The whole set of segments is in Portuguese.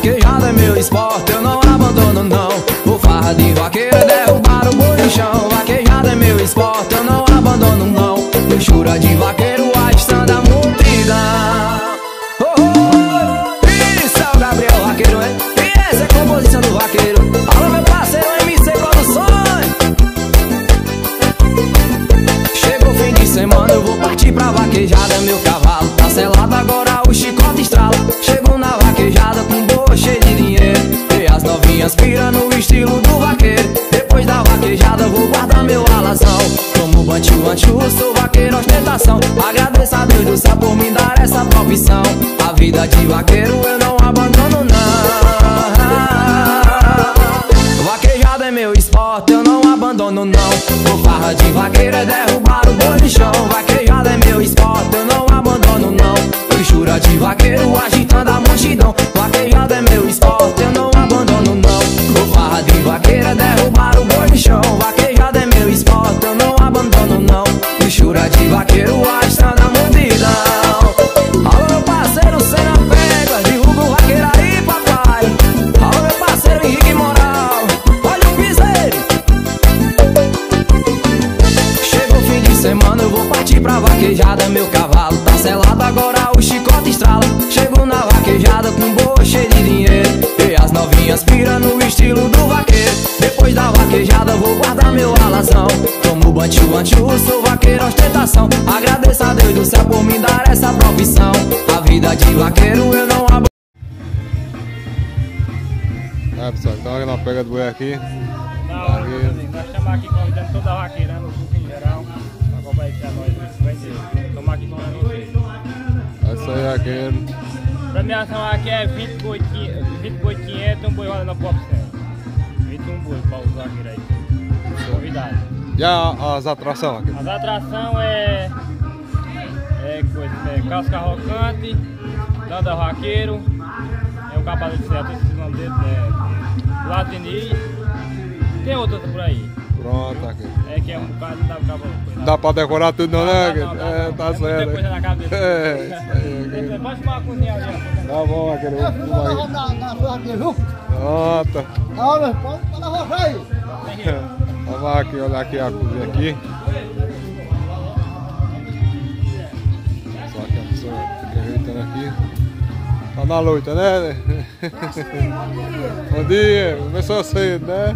Vaquejada é meu esporte, eu não abandono não. O farra de vaqueiro é derrubar o boi no chão. Vaquejada é meu esporte, eu não abandono não. Luxúria de vaqueiro, agitando a multidão. Isso é o Gabriel Vaqueiro, hein? E essa é a composição do vaqueiro. Alô meu parceiro MC Produções. Chegou o fim de semana, eu vou partir pra vaquejada. Meu cavalo tá selado, agora o chicote estrala. Chego na vaquejada com boa cheia de dinheiro. E as novinhas pira no estilo do vaqueiro. Depois da vaquejada eu vou guardar meu alazão. Como banchu, sou vaqueiro ostentação. Agradeço a Deus do céu por me dar essa profissão. A vida de vaqueiro eu não abandono não. Vaquejada é meu esporte, eu não abandono não. O farra de vaqueiro é derrubar o boi no chão. Vaquejada é meu esporte, eu não abandono não. Luxúria de vaqueiro agitando a multidão. Vaquejada é meu esporte, eu não abandono não. O farra de vaqueiro é derrubar o boi no chão. Vaquejada é meu esporte, eu não abandono não. Luxúria de vaqueiro agitando a multidão. Alô meu parceiro Cena Pega, derruba o vaqueiro aí papai. Alô meu parceiro Henrique Moral, olha o piseiro. Chegou o fim de semana, eu vou partir pra vaquejada. Meu cavalo tá selado, agora o chicote estrala. Chego na vaquejada com boa cheia de dinheiro. E as novinhas pira no estilo do vaqueiro. Depois da vaquejada eu vou guardar meu alazão. Como banchu, sou vaqueiro ostentação. Agradeço a Deus do céu por me dar essa profissão. A vida de vaqueiro eu não abandono. Pessoal, então na pega do boi aqui. Nós estamos aqui convidando toda a vaqueira no grupo em geral para compartilhar nós. Estamos aqui convidando vocês. É isso aí, vaqueiro. A premiação aqui é 20 boi 500 e um boi roda na Pop 21 boi para os vaqueiros aí. Convidado. E as atrações aqui? As atrações é casca rocante, danda vaqueiro, é o capacete certo, esses nomes dele, Latini, tem outras por aí. Pronto, aqui. É que é um bocado, não dá pra acabar. Dá pra decorar tudo não, né? Tá certo. Muita coisa na cabeça. É, isso aí. Pode tomar uma cozinha ali. Tá bom, vaqueiro. Pronto. Vamos aqui, olha aqui a cozinha aqui. Só que a pessoa fica ajeitando aqui. Tá na luta, né? Bom dia. Começou cedo, né?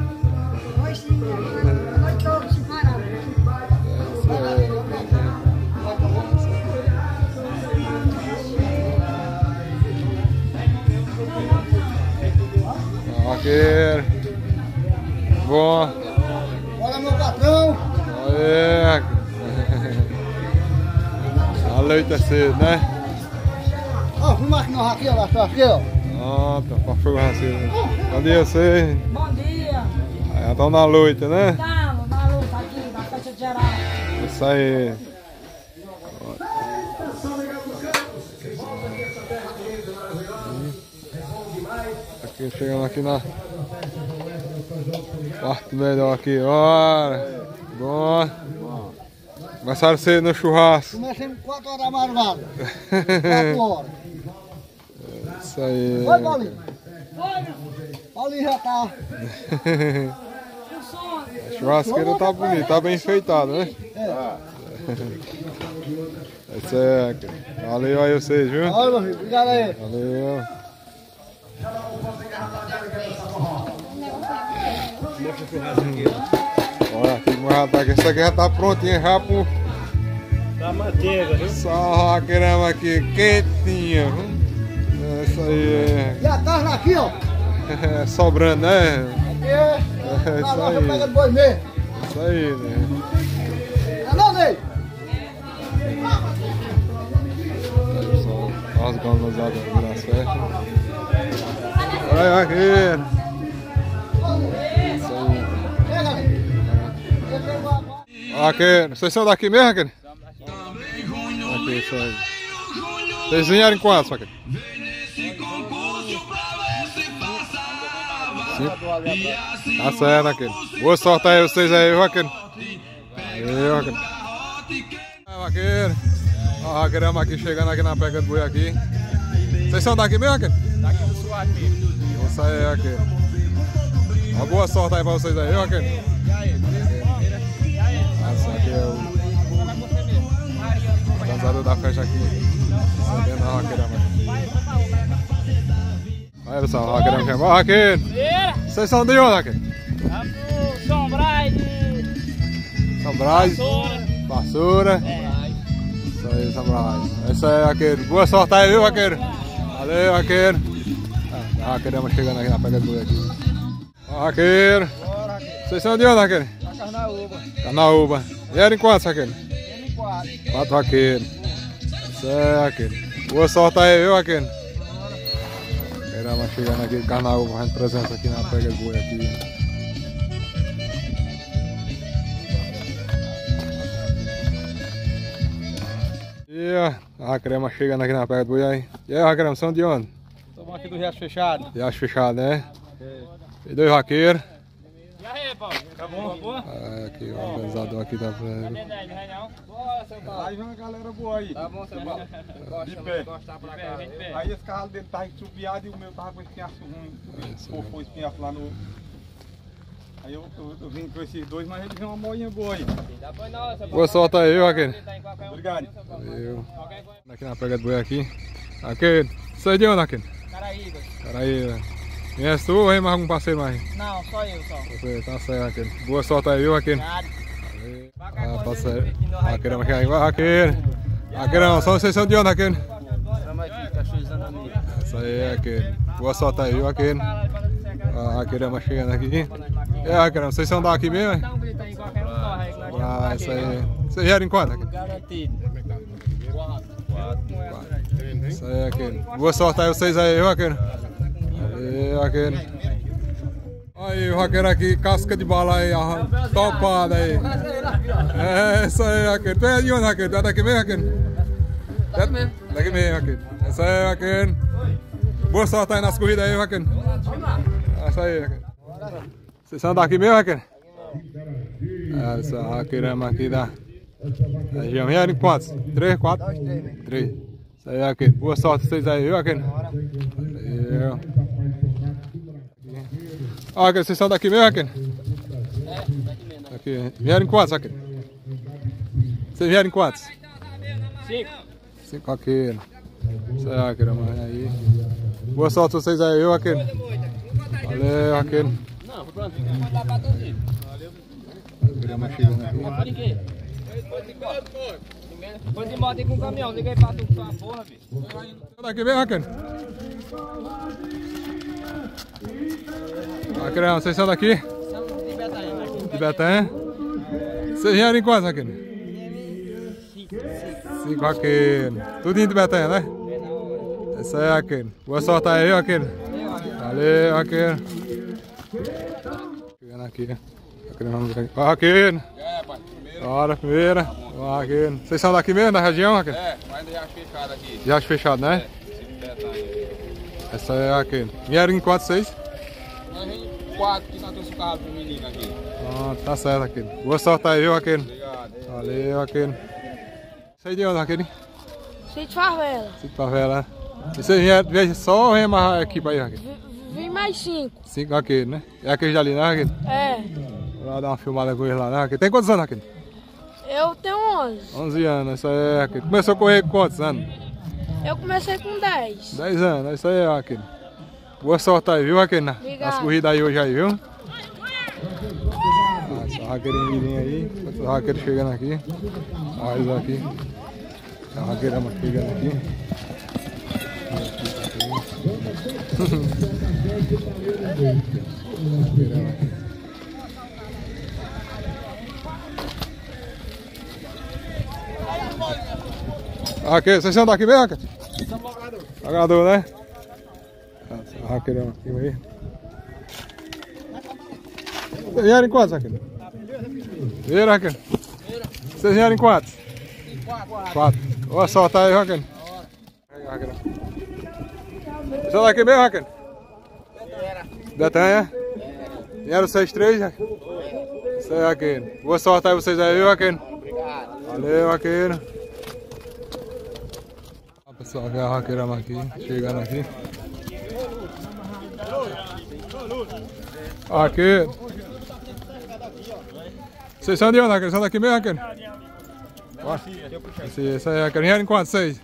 Vaqueiro. Bom. Olha meu patrão. Olha. A leite é cedo, né? Ó, vamos aqui no raquinho, lá atrás aqui, ó. Pronto, pra fogo racinho. Bom dia a vocês. Bom dia! Já estão na luta, né? Estamos na luta aqui, na festa de geral. Isso aí. Aqui, chegando aqui na parte melhor aqui, bora. Bom. Começaram cedo no churrasco. Comecemos 4 horas da madrugada. 4 horas. Isso aí. Oi, Paulinho. Paulinho já tá. A churrasqueira tá bonita, tá bem enfeitada, né? É. Isso é. Valeu aí vocês, viu? Olha, meu filho, obrigado aí. Valeu. Olha aqui como já tá aqui. Essa aqui já tá prontinha já pro. Da manteiga, viu? Só a crema aqui quentinha. É isso aí. E a carne aqui, ó. É sobrando, né? Aqui é. É Na isso loja aí. pega do boi mesmo. Isso aí, né? Não, Ney? Só rasgando as águas das festas. Olha aqui. Isso aí. Pega, Ney. Aqui, vocês são daqui mesmo, aqui? Aqui, isso aí. Vocês vieram em quantos, aqui? 5. Tá certo, aqui. Boa sorte aí vocês aí, viu, aqui? Valeu, aqui. Vaqueiro. Ó, a grama aqui chegando aqui na pega do boi aqui. Vocês são daqui mesmo, Raquel? Daqui do Suárez mesmo. Isso aí, Raquel. Uma boa sorte aí pra vocês aí, Raquel. E aí? Esse aqui é o organizador da festa aqui. Sabendo a Raquel, aí, pessoal, a Raquel chegou. Raquel! Vocês são de onde, Raquel? São Brás. São Brás. Vassoura. Isso aí, São Brás. Isso aí, Raquel. Boa sorte aí, viu, Raquel? Valeu, Raquel. A Raquel chegando aqui na pega do aqui. Ó, Raquel. Vocês são de onde, Raquel? Carnaúba. Carnaúba. E eram em quantos, Raquel? Em 4. 4, Raquel. Isso aí, Raquel. Boa sorte aí, viu, Raquel? Raquel chegando aqui de Carnaúba, fazendo presença aqui na pega do boi aqui. E a Raquel chegando aqui na pega do boi aí. E aí, Raquel, são de onde? Estamos aqui do Riacho Fechado. Riacho Fechado, né? E dois vaqueiros. E aí, Paulo? Tá bom? Boa? Aqui o organizador aqui da frente. Bora, seu Paulo. Aí vem uma galera boa aí. Tá bom, seu Paulo. De pé. Gostar pra cá. Aí esse carro dele tava enxupiado e o meu tava com espinhaço ruim. Fofou o espinhaço lá no... Aí eu vim com esses dois, mas ele vem uma moinha boa aí. Boa sorte aí, viu, Raquel? Obrigado. Valeu. Aqui na pega do boi aqui. Raquel, você é de onde, Raquel? Caraíba. Caraíba. Conhece tu ou vem mais algum parceiro mais? Não, só eu, só. Você, tá certo, Raquel. Boa sorte aí, viu, Raquel? Obrigado. Ah, tá certo. Raquel, vai chegar Raquel. Raquel, só vocês são de onde, Raquel? Estamos aqui, Cachoeizando amigo. Isso aí, Raquel. Boa sorte aí, viu, Raquel? A Raquel vai chegando aqui. E aí, Raquel, vocês são daqui mesmo, hein? Ah, isso aí. Vocês vieram em quanto, Raquel? Garantido. Isso aí, Raquel. Boa sorte aí vocês aí, viu, Raquel? Aí, Raquel. Aí, o Raquel aqui, casca de bala aí, topada aí. É, isso aí, Raquel. Tu é de onde, Raquel? Tu é daqui mesmo, Raquel? Daqui mesmo. Daqui mesmo, Raquel. Isso aí, Raquel. Boa sorte aí nas corridas aí, Raquel. Isso aí, Raquel. Vocês são daqui mesmo, Raquel? Essa Raquel aqui da região. Vieram em quantos? 3, 4? 3. Isso aí, Raquel. Boa sorte vocês aí, viu, Raquel? Valeu. Ó, Raquel, vocês são daqui mesmo, Raquel? Aqui. Vieram em quantos, Raquel? Vocês vieram em quantos? 5. 5, Raquel. Isso aí, Raquel, amanhã aí. Boa sorte vocês aí, viu, Raquel? Valeu, Raquel. Não, pronto, pode dar pra todos eles. Raquel chegando aqui. Pode quê? Foi de moto aí com o caminhão, liguei pra tu com sua porra, bicho. São daqui mesmo, Raquel? Raquel, vocês são daqui? Somos de Betanha. De Betanha? Vocês vieram em quantos, Raquel? 5, Raquel. Tudinho de Betanha, né? Isso aí, Raquel. Boa sorte aí, Raquel. Valeu, Raquel. Chegando aqui, né? Ó, Raquel. Bora, primeira. Ó, Raquel. Vocês são daqui mesmo, da região, Raquel? É, mas já fechado aqui. Já fechado, né? Essa é a Raquel. Vieram em quantos, vocês? Nós vem 4 que nós trouxe o carro pro menino aqui. Ah, tá certo, Raquel. Boa sorte aí, viu, Raquel? Obrigado. Valeu, Raquel. Isso aí de onde, Raquel? Sítio Favela. Sítio Favela, né? E vocês vieram só ou vem mais equipe aí, Raquel? Vim mais 5. 5, Raquel, né? É aquele dali, né, Raquel? É. Vou lá dar uma filmada com eles lá, né, Raquel? Tem quantos anos, Raquel? Eu tenho 11. 11 anos, isso aí é, Raquel. Começou a correr com quantos anos? Eu comecei com 10. 10 anos, isso aí é, Raquel. Boa sorte aí, viu, Raquel? Nas corridas aí hoje aí, viu? Ah, essa Raquel vindo aí, essa Raquel chegando aqui. Olha isso aqui. A Raquel chegando aqui. Raquel, vocês são daqui mesmo, Raquel? Pagador, né? Essa Raquel aqui aí. Vocês vieram em quantos, Raquel? Vieram, Raquel? Vocês vieram em quantos? 4. Boa sorte aí, Raquel. Raquel. Vocês são daqui mesmo, Raquel? Betanha. Vieram 6-3, Raquel? Isso aí, Raquel. Boa sorte aí vocês aí, viu, Raquel? Obrigado. Valeu, Raquel. Só que a vaqueirama aqui, chegando aqui. Aqui. Vocês são de onde, Raquel? São daqui mesmo, Raquel? Esse aí, Raquel. Vieram em quantos? 6?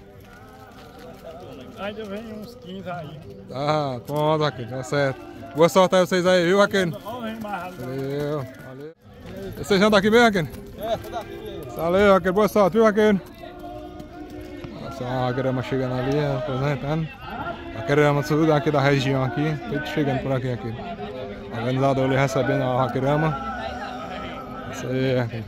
Ainda vem uns 15 aí. Ah, pronto, Raquel. Tá certo. Boa sorte aí vocês aí, viu, Raquel? Valeu. Vocês são daqui mesmo, Raquel? É, tô daqui mesmo. Valeu, Raquel. Boa sorte, viu, Raquel? Nossa, a grama chegando ali, apresentando. A grama tudo aqui da região aqui. Tudo chegando por aqui, Raquel. O organizador ali recebendo a grama. Isso aí, Raquel.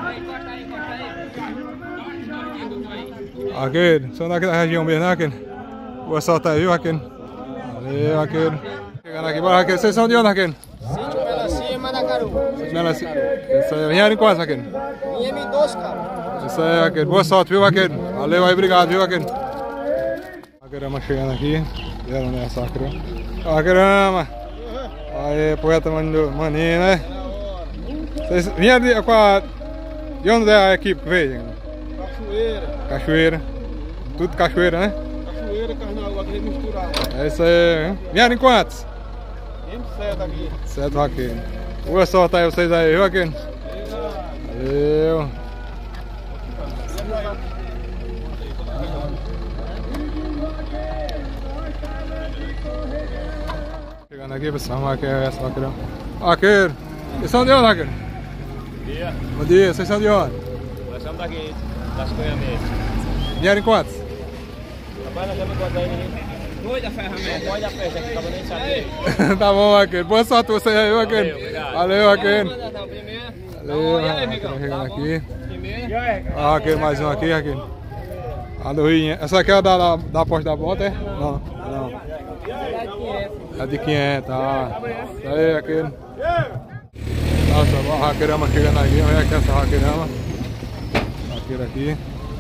Raquel, são daqui da região mesmo, né, Raquel? Boa sorte aí, viu, Raquel? Valeu, Raquel. Chegando aqui, bora, Raquel. Vocês são de onde, Raquel? Sítio Melancia, Manacaru. Melancia. Isso aí. Vieram em quantos, Raquel? Minha M12, cara. Isso aí, Raquel. Boa sorte, viu, Raquel? Valeu aí, obrigado, viu, Raquel? A grama chegando aqui. Vieram nessa grama. A grama. Aí, poeta maninho, né? Vocês vieram de onde é a equipe que veio? Cachoeira. Cachoeira. Tudo cachoeira, né? Cachoeira, carnaval, aqui misturado. É isso aí, hein? Vieram em quantos? M7 aqui. 7, Raquel. Boa sorte aí vocês aí, viu, Raquel? Valeu. Chegando aqui, pessoal, aqui é essa Raquel. Raquel, vocês são de onde, Raquel? Bom dia. Bom dia, vocês são de onde? Nós estamos daqui, das Coiamês. Vieram em quantos? Rapaz, nós estamos encontrando aí. Dois da ferramenta. Dois da festa, que acaba nem sabendo. Tá bom, Raquel. Boa sorte vocês aí, viu, Raquel? Valeu, Raquel. Valeu, Raquel. Chegando aqui. Ah, Raquel, mais um aqui, Raquel. A do Rio. Essa aqui é a da poste da bota, é? Não, não. É de 500, ah. Isso aí, Raquel. Nossa, a Raquelama chegando aqui. Olha aqui essa Raquelama. Raquel aqui.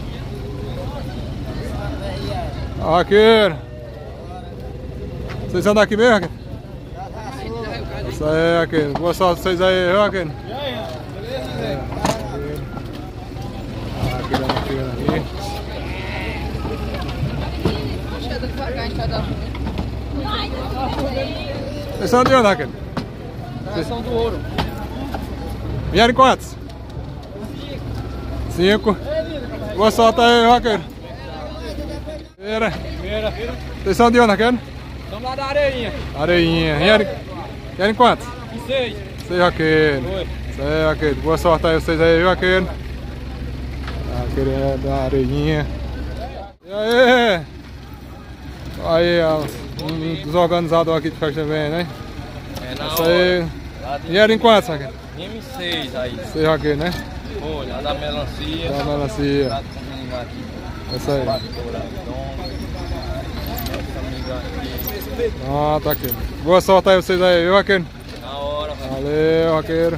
Raquel. Vocês são daqui mesmo, Raquel? Isso aí, Raquel. Boa sorte vocês aí, viu, Raquel? Raquel chegando aqui. Vocês são de onde, Raquel? Vocês são do ouro. Vieram em quantos? 5. Boa sorte aí, Raquel. Primeira. Vocês são de onde, Raquel? Estamos lá da Areinha. Areinha. Vieram em quantos? 6. 6, Raquel. Isso aí, Raquel. Boa sorte aí vocês aí, viu, Raquel? Raquel é da Areinha. E aí? Aí, ó, um dos organizadores aqui de festa também, né? É na Isso aí. Vieram em quantos, Raquel? M6 aí. 6, Raquel, né? Olha, a da melancia. Da melancia. Prato com vinho aqui. Isso aí. Ah, tá aqui. Boa sorte aí vocês aí, viu, Raquel? Na hora, Valeu, Raquel.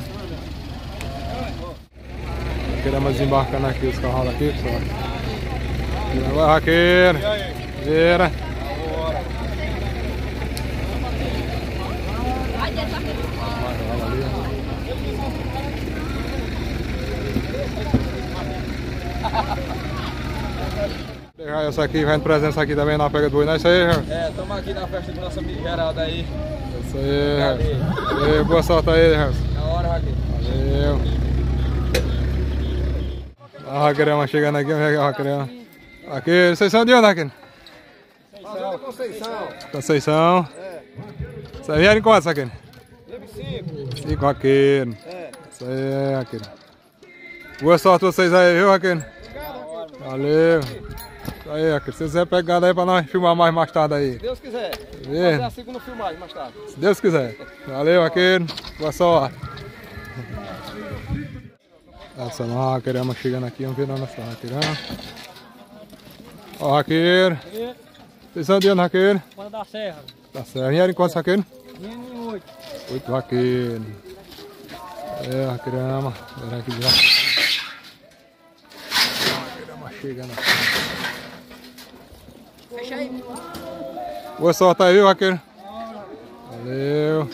Queremos desembarcando aqui os cavalos aqui, pessoal. Vai, Raquel. Vira. Essa aqui, vendo presença aqui também na pega do boi, né? Isso aí, É, estamos aqui na festa do nosso amigo Geraldo aí. isso aí, Valeu, boa sorte aí, Raquel. Na hora, Raquel. Valeu. A Raquel chegando aqui, vamos ver a Raquel. Aqui, vocês são de onde, Raquel? Conceição. Conceição. Vocês vieram em quantos, Raquel? 5. 5, Raquel. Isso aí, Raquel. Boa sorte vocês aí, viu, Raquel? Valeu. Isso aí, Raquel. Se vocês quiserem pegar aí pra nós filmar mais tarde aí. Se Deus quiser. Vê? Fazer a segunda filmagem mais tarde. Se Deus quiser. Valeu, Raquel. Boa sorte. Essa não, a Raquel chegando aqui, vamos ver a nossa Raquel. Ó, Raquel. Vocês são de onde, Raquel? Quando da serra. Tá certo. Vieram em quantos, Raquel? Vinha em 8. 8, Raquel. É, Raquel. Vem aqui já. Raquel chegando aqui. Fecha aí. Boa sorte aí, viu, Raquel? Valeu.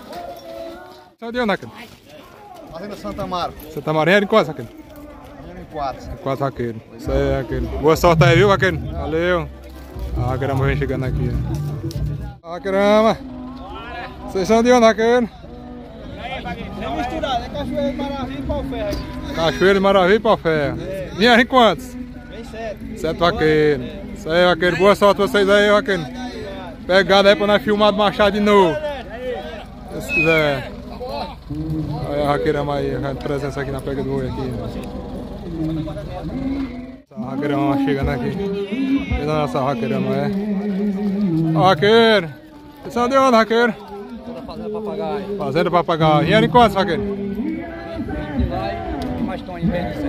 São de onde, Raquel? Fazenda Santa Amaro. Você tá marinheiro em quantos, Raquel? 4. 4 vaqueiros. Isso aí, vaqueiro. Boa sorte aí, viu, vaqueiro? Valeu. A vaqueirama vem chegando aqui. Vaqueirama. Vocês são de onde, vaqueiro? É misturado, é Cachoeira de Maravilha e Pau-Ferro aqui. Cachoeira de Maravilha e Pau-Ferro. Vieram em quantos? Vem 7. 7 vaqueiros. Isso aí, vaqueiro. Boa sorte pra vocês aí, vaqueiro. Pegada aí pra nós filmar do Machado de novo. Se quiser. Olha a vaqueirama aí, a presença aqui na pega do oi aqui. Essa vaqueirama chegando aqui. Essa nossa vaqueirama é. Ó, vaqueiro. Vocês são de onde, vaqueiro? Fazenda Papagaio. Fazenda Papagaio. Vieram em quantos, vaqueiro? De lá e mais estão em pé disso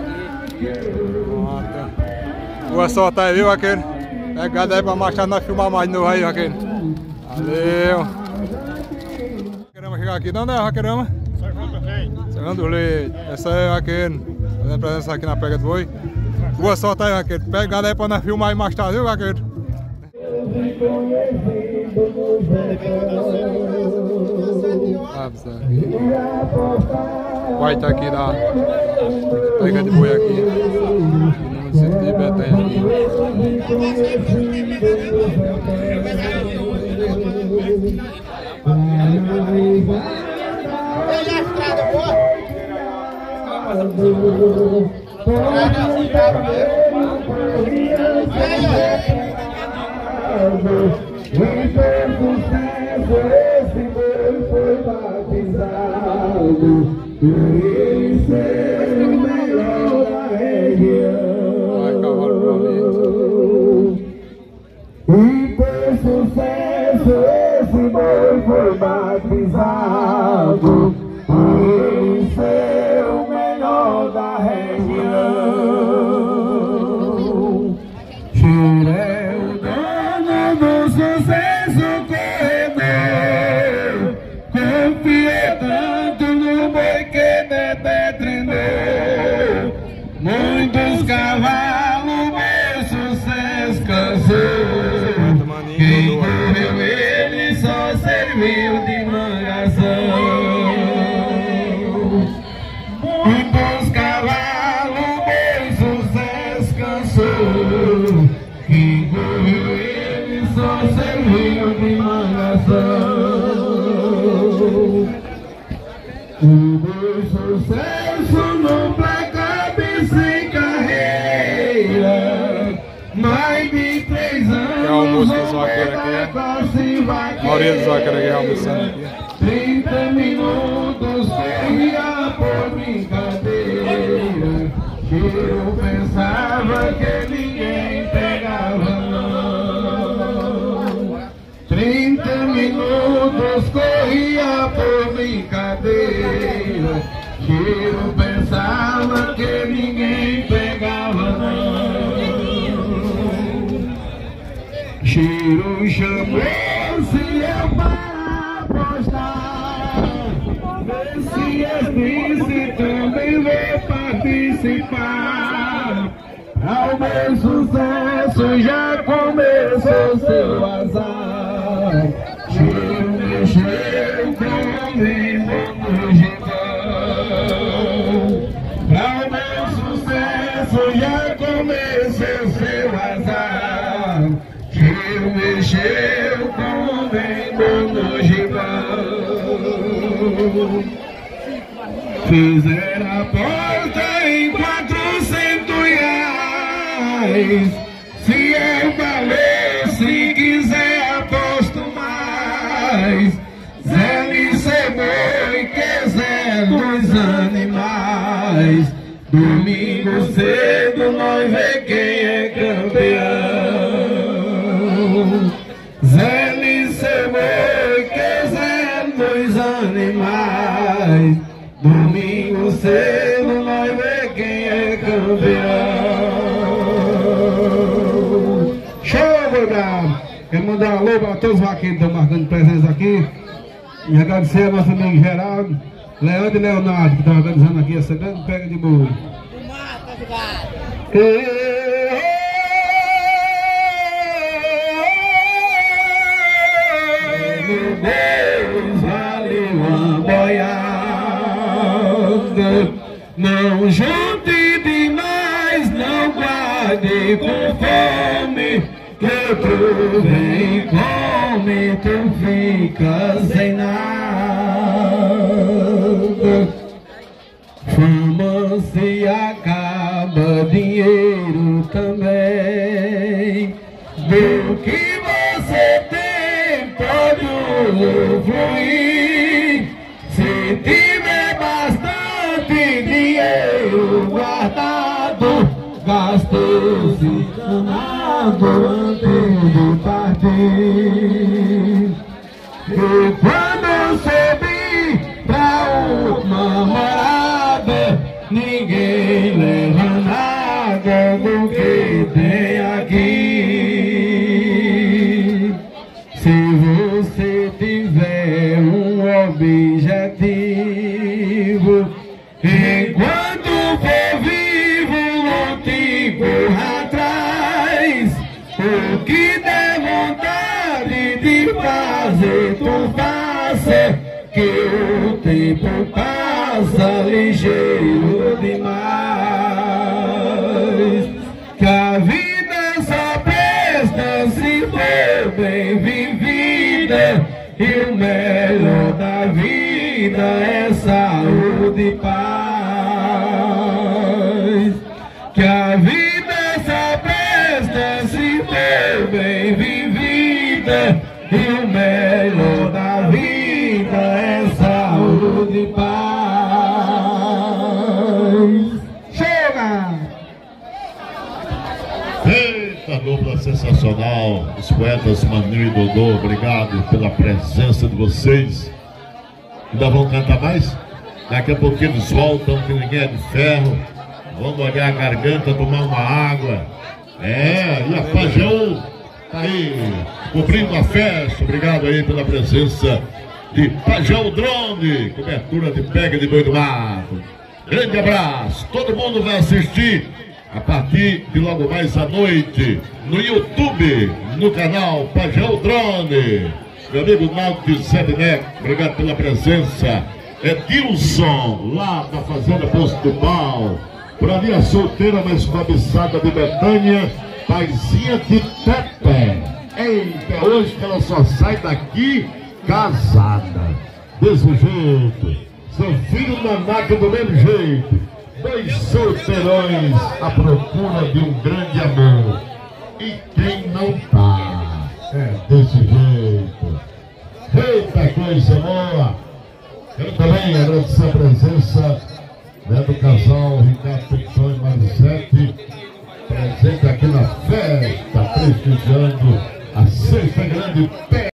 aqui. Boa sorte aí, viu, vaqueiro? Pegada aí pra Machado nós filmar mais de novo aí, vaqueiro. Valeu. Vaqueirama chegar aqui. De onde é a vaqueirama? Serrão do Leite. Essa aí, vaqueiro. Fazendo presença aqui na pega do boi. Boa sorte aí, vaqueiro. Pegada aí pra nós filmar aí mais tarde, viu, vaqueiro? Vai estar aqui na pega de boi aqui no município de Betânia aqui. Esse boi foi batizado por ele ser o melhor da região. Vai, cavalo bonito. E por sucesso esse boi foi batizado por ele ser o melhor da região. Tirei o dono do sucesso corredor, confiei tanto no boi que Dedé treinou. Muitos cavalos, meu sucesso cansou. Quem correu ele só serviu de mangação. Muitos cavalos, meu sucesso cansou. Quem correu ele só serviu de mangação. O meu sucesso não cabe sem carreira. Mais de 3 anos. É o almoço dos vaqueiros aqui, né? A maioria dos vaqueiros aqui é almoçando aqui. 30 minutos corria por brincadeira. Eu pensava que ninguém pegava não. 30 minutos corria por brincadeira. Eu pensava que ninguém pegava não. Cheiro chamou se eu para apostar. Vê se esse também vai participar. Ao meu sucesso já começou seu azar. Cheiro mexeu comigo no gibão. Ao meu sucesso já começou seu azar. Cheiro mexeu comigo no gibão. Fizeram a porta em 400 reais. Se eu falei, se quiser aposto mais. Zé me cebou e quer Zé dos animais. Domingo cedo nós vê quem é campeão. Zé me cebou e quer Zé dos animais. Domingo cedo nós vê quem é campeão. Show, obrigado. Quero mandar um alô para todos os vaqueiros que estão marcando presença aqui. E agradecer a nosso amigo Geraldo, Leandro e Leonardo, que estão organizando aqui essa grande pega de boi. Meu Deus, vale uma boiada. Não junte demais. tarde com fome, que tu vem e come, tu fica sem nada. Fama se acaba, dinheiro também. Do que você tem pode usufruir, se tiver bastante dinheiro guardado, gastou-se danado antes de partir. E quando subir pra última morada, ninguém leva nada do que tem aqui. Se você tiver um objetivo, enquanto for vivo, não te corra atrás. O que der vontade de fazer, tu faça, que o tempo passa ligeiro demais. Que a vida só presta se for bem vivida, e o melhor da vida é saúde e paz. Que a vida só presta se for bem vivida, e o melhor da vida é saúde e paz. Chega! Eita, dupla sensacional. Os poetas Maninho e Dodô, obrigado pela presença de vocês. Ainda vão cantar mais? Daqui a pouquinho eles voltam, que ninguém é de ferro. Vamos molhar a garganta, tomar uma água. E a Pajão tá aí, cobrindo a festa. Obrigado aí pela presença de Pajão Drone, cobertura de pega de boi do mato. Grande abraço, todo mundo vai assistir a partir de logo mais à noite no YouTube, no canal Pajão Drone. Meu amigo Naldo de Zé Neto, obrigado pela presença. Edilson, lá da Fazenda Posto do Pau. Pra minha solteira, mas cobiçada de Betânia, Paizinha de Pepe. Eita, hoje que ela só sai daqui casada. Desse jeito. Seu filho danado do mesmo jeito. Dois solteirões à procura de um grande amor. E quem não tá? Desse jeito. Eita coisa boa. Quero também agradecer a presença do casal Ricardo Peixão e Marisete, presente aqui na festa, prestigiando a sexta grande